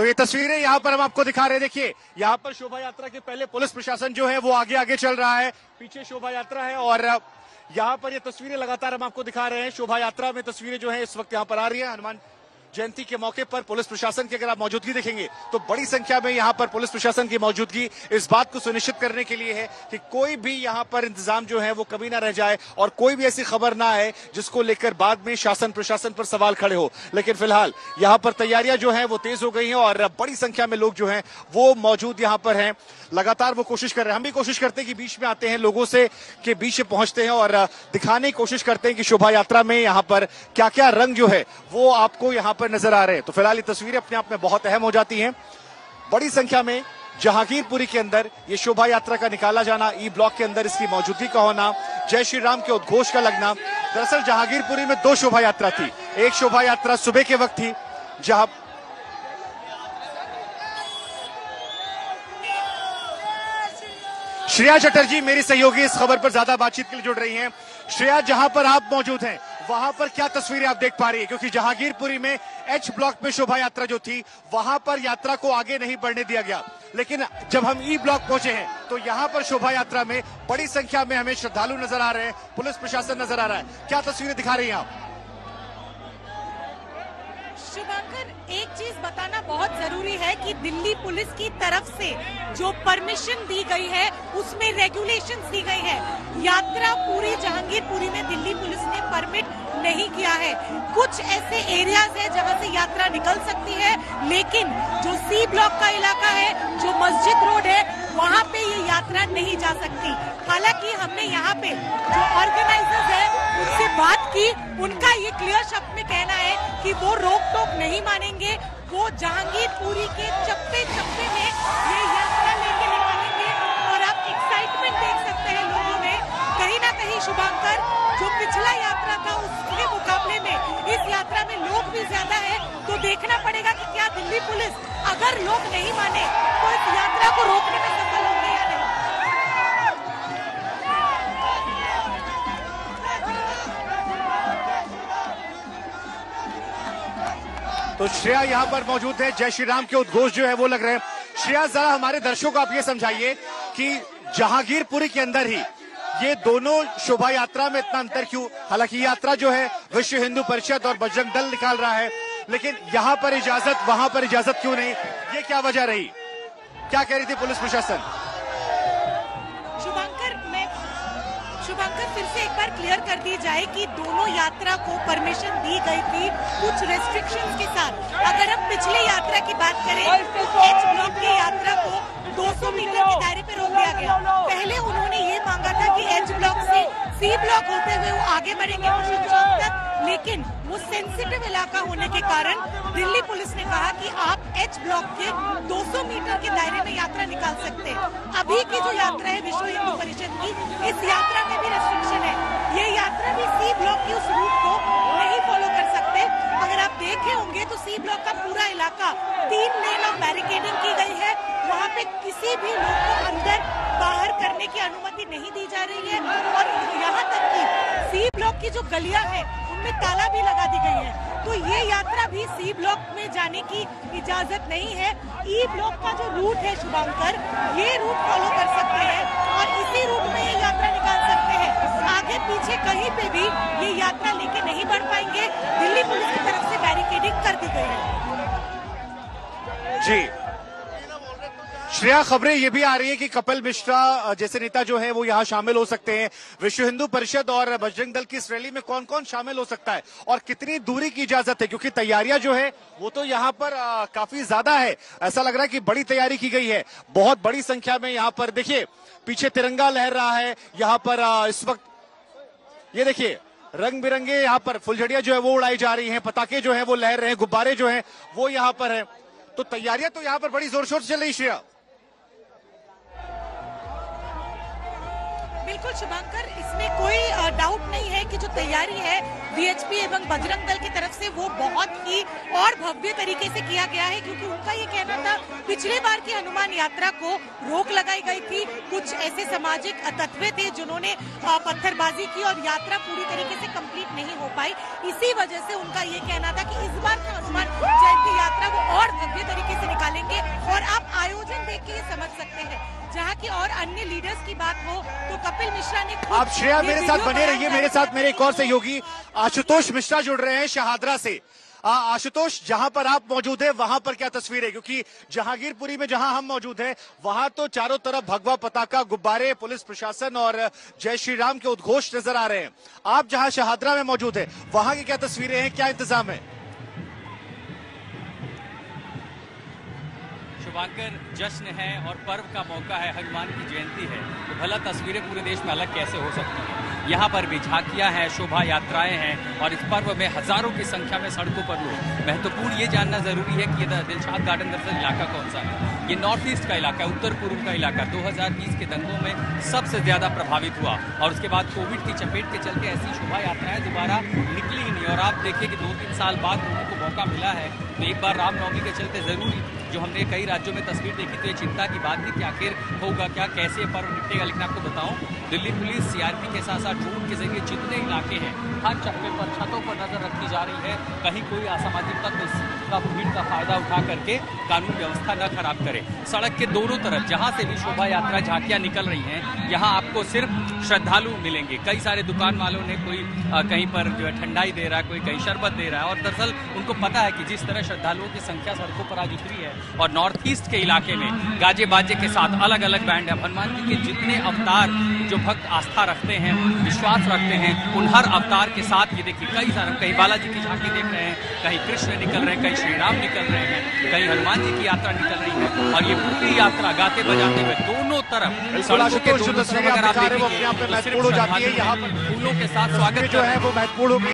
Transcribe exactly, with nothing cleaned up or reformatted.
तो ये तस्वीरें यहाँ पर हम आपको दिखा रहे हैं। देखिए यहाँ पर शोभा यात्रा के पहले पुलिस प्रशासन जो है वो आगे आगे चल रहा है, पीछे शोभा यात्रा है और यहाँ पर ये तस्वीरें लगातार हम आपको दिखा रहे हैं। शोभा यात्रा में तस्वीरें जो है इस वक्त यहाँ पर आ रही है। हनुमान जयंती के मौके पर पुलिस प्रशासन की अगर आप मौजूदगी देखेंगे तो बड़ी संख्या में यहाँ पर पुलिस प्रशासन की मौजूदगी इस बात को सुनिश्चित करने के लिए है कि कोई भी यहाँ पर इंतजाम जो है वो कभी ना रह जाए और कोई भी ऐसी खबर ना आए जिसको लेकर बाद में शासन प्रशासन पर सवाल खड़े हो। लेकिन फिलहाल यहाँ पर तैयारियां जो है वो तेज हो गई हैं और बड़ी संख्या में लोग जो है वो मौजूद यहाँ पर हैं। लगातार वो कोशिश कर रहे हैं, हम भी कोशिश करते हैं कि बीच में आते हैं, लोगों से के बीच में पहुंचते हैं और दिखाने की कोशिश करते हैं कि शोभा यात्रा में यहाँ पर क्या क्या रंग जो है वो आपको यहाँ पर नजर आ रहे हैं। तो फिलहाल ये तस्वीरें अपने आप में बहुत अहम हो जाती हैं। बड़ी संख्या में जहांगीरपुरी के अंदर ये शोभा यात्रा का निकाला जाना, ई ब्लॉक के अंदर इसकी मौजूदगी का होना, जय श्री राम के उद्घोष का लगना। दरअसल जहांगीरपुरी में दो शोभा यात्रा थी। एक शोभा यात्रा सुबह के वक्त थी जहां श्रेया चटर्जी मेरी सहयोगी इस खबर पर ज्यादा बातचीत के लिए जुड़ रही हैं। श्रेया, जहां पर आप मौजूद हैं वहां पर क्या तस्वीरें आप देख पा रही है? क्योंकि जहांगीरपुरी में एच ब्लॉक में शोभा यात्रा जो थी वहां पर यात्रा को आगे नहीं बढ़ने दिया गया, लेकिन जब हम ई ब्लॉक पहुंचे हैं तो यहां पर शोभा यात्रा में बड़ी संख्या में हमें श्रद्धालु नजर आ रहे हैं, पुलिस प्रशासन नजर आ रहा है। क्या तस्वीरें दिखा रही हैं आप? शुभांकर, एक चीज बताना बहुत जरूरी है कि दिल्ली पुलिस की तरफ से जो परमिशन दी गई है उसमें रेगुलेशंस दी गई है। यात्रा पूरी जहांगीरपुरी में दिल्ली पुलिस ने परमिट नहीं किया है। कुछ ऐसे एरियाज है जहां से यात्रा निकल सकती है, लेकिन जो सी ब्लॉक का इलाका है, जो मस्जिद रोड है, वहां पे ये यात्रा नहीं जा सकती। हालांकि हमने यहाँ पे जो ऑर्गेनाइजर्स है उनसे बात की, उनका ये क्लियर शब्द में कहना है कि वो रोक टोक नहीं मानेंगे, वो जहांगीरपुरी के चप्पे चप्पे में ये यात्रा लेके निकालेंगे। और आप एक्साइटमेंट देख सकते हैं लोगों में। कहीं ना कहीं शुभांकर, जो पिछला यात्रा था उसके मुकाबले में इस यात्रा में लोग भी ज्यादा है, तो देखना पड़ेगा कि क्या दिल्ली पुलिस अगर लोग नहीं माने तो इस यात्रा को रोकने में सफल होगी या नहीं। तो श्रेया यहाँ पर मौजूद है, जय श्री राम के उद्घोष जो है वो लग रहे हैं। श्रेया, जरा हमारे दर्शकों को आप ये समझाइए कि जहांगीरपुरी के अंदर ही ये दोनों शोभा यात्रा में इतना अंतर क्यों? हालांकि यात्रा जो है विश्व हिंदू परिषद और बजरंग दल निकाल रहा है, लेकिन यहाँ पर इजाजत वहां पर इजाजत क्यों नहीं? ये क्या वजह रही? क्या कह रही थी पुलिस प्रशासन? शुभांकर, मैं शुभांकर फिर से एक बार क्लियर कर दी जाए कि दोनों यात्रा को परमिशन दी गई थी कुछ रेस्ट्रिक्शंस के साथ। अगर हम पिछली यात्रा की बात करें तो एच ब्लॉक की यात्रा को दो सौ मीटर के दायरे पे रोक दिया गया। पहले उन्होंने ये मांगा था कि एच ब्लॉक से सी ब्लॉक होते हुए वो आगे बढ़ेंगे मशीन चौक तक, लेकिन वो सेंसिटिव इलाका होने के कारण दिल्ली पुलिस ने कहा कि आप एच ब्लॉक के दो सौ मीटर के दायरे में यात्रा निकाल सकते हैं। अभी की जो यात्रा है विश्व हिंदू परिषद की, इस यात्रा में भी रेस्ट्रिक्शन है। ये यात्रा भी सी ब्लॉक के उस रूट को नहीं फॉलो कर सकते। अगर आप देखे होंगे तो सी ब्लॉक का पूरा इलाका तीन लेन ऑफ बैरिकेडिंग की गई है। वहाँ पे किसी भी लोग को अंदर बाहर करने की अनुमति नहीं दी जा रही है और यहाँ तक कि सी ब्लॉक की जो गलियां हैं उनमें ताला भी लगा दी गई है। तो ये यात्रा भी सी ब्लॉक में जाने की इजाजत नहीं है। ई ब्लॉक का जो रूट है शुभांकर, ये रूट फॉलो कर सकते हैं और इसी रूट में ये यात्रा निकाल सकते हैं। आगे पीछे कहीं पे भी ये यात्रा लेके नहीं बढ़ पाएंगे। दिल्ली पुलिस की तरफ से बैरिकेडिंग कर दी गई है। जी श्रेया, खबरें ये भी आ रही है कि कपिल मिश्रा जैसे नेता जो है वो यहाँ शामिल हो सकते हैं। विश्व हिंदू परिषद और बजरंग दल की इस रैली में कौन कौन शामिल हो सकता है और कितनी दूरी की इजाजत है? क्योंकि तैयारियां जो है वो तो यहाँ पर आ, काफी ज्यादा है। ऐसा लग रहा है कि बड़ी तैयारी की गई है। बहुत बड़ी संख्या में यहाँ पर देखिए पीछे तिरंगा लहर रहा है। यहाँ पर आ, इस वक्त ये देखिए रंग बिरंगे यहाँ पर फुलझड़ियां जो है वो उड़ाई जा रही है, पताखे जो है वो लहर रहे हैं, गुब्बारे जो है वो यहाँ पर है। तो तैयारियां तो यहाँ पर बड़ी जोर शोर से चल रही। श्रेया, बिल्कुल शुभांकर, इसमें कोई डाउट नहीं है कि जो तैयारी है वीएचपी एवं बजरंग दल की तरफ से वो बहुत ही और भव्य तरीके से किया गया है। क्योंकि उनका ये कहना था पिछले बार की हनुमान यात्रा को रोक लगाई गई थी। कुछ ऐसे सामाजिक तत्व थे जिन्होंने पत्थरबाजी की और यात्रा पूरी तरीके से कंप्लीट नहीं हो पाई। इसी वजह से उनका ये कहना था कि इस बार की हनुमान जयंती यात्रा वो और भव्य तरीके से निकाली हैं। जहां की और अन्य लीडर्स की बात हो तो कपिल मिश्रा ने खुद आप श्रेया ये मेरे साथ वीडियो बने बयान रहिए, मेरे साथ मेरे एक और सहयोगी आशुतोष मिश्रा जुड़ रहे हैं शहादरा से। आ, आशुतोष, जहां पर आप मौजूद हैं वहां पर क्या तस्वीर है? क्योंकि जहांगीरपुरी में जहां हम मौजूद हैं वहां तो चारों तरफ भगवा पताका, गुब्बारे, पुलिस प्रशासन और जय श्री राम के उद्घोष नजर आ रहे हैं। आप जहां शहादरा में मौजूद है वहां की क्या तस्वीरें हैं, क्या इंतजाम है? शुभांकर, जश्न है और पर्व का मौका है, हनुमान की जयंती है, तो भला तस्वीरें पूरे देश में अलग कैसे हो सकती हैं? यहाँ पर भी झांकियां हैं, शोभा यात्राएं हैं और इस पर्व में हजारों की संख्या में सड़कों पर लोग। महत्वपूर्ण ये जानना जरूरी है कि ये दिलशाद गार्डन दरअसल इलाका कौन सा है। ये नॉर्थ ईस्ट का इलाका है, उत्तर पूर्व का इलाका। दो हज़ार बीस के दंगों में सबसे ज्यादा प्रभावित हुआ और उसके बाद कोविड की चपेट के चलते ऐसी शोभा यात्राएं दोबारा निकली ही नहीं। और आप देखिए कि दो तीन साल बाद लोगों को मौका मिला है तो एक बार रामनवमी के चलते जरूरी, जो हमने कई राज्यों में तस्वीर देखी तो ये चिंता की बात थी कि आखिर होगा क्या, कैसे ये पर्व निपटेगा। लेकिन आपको बताऊं, दिल्ली पुलिस सीआरपी के साथ साथ ड्रोन के जरिए जितने इलाके हैं हर चप्पे पर, छतों पर नजर रखी जा रही है, कहीं कोई असामाजिक तत्व का भीड़ का फायदा उठा करके कानून व्यवस्था न खराब करे। सड़क के दोनों तरफ जहां से भी शोभा यात्रा झांकियां निकल रही हैं, यहाँ आपको सिर्फ श्रद्धालु मिलेंगे। कई सारे दुकान वालों ने कोई आ, कहीं पर जो है ठंडाई दे रहा है, कोई कहीं शरबत दे रहा है और दरअसल उनको पता है कि जिस तरह श्रद्धालुओं की संख्या सड़कों पर आज उतरी है और नॉर्थ ईस्ट के इलाके में गाजे बाजे के साथ अलग अलग बैंड है, हनुमान जी के जितने अवतार जो भक्त आस्था रखते हैं, विश्वास रखते हैं, उन हर अवतार के साथ ये देखिए कई सारे, कहीं बालाजी की झांकी देख रहे हैं, कहीं कृष्ण निकल रहे हैं, कहीं श्री राम निकल रहे हैं, कहीं हनुमान जी की यात्रा निकल रही है और ये पूरी यात्रा गाते बजाते हुए दोनों तरफ सड़कों के दोनों तरफ अगर आप देखेंगे तो सिर्फ श्रद्धालु फूलों के साथ स्वागत जो है वो महत्वपूर्ण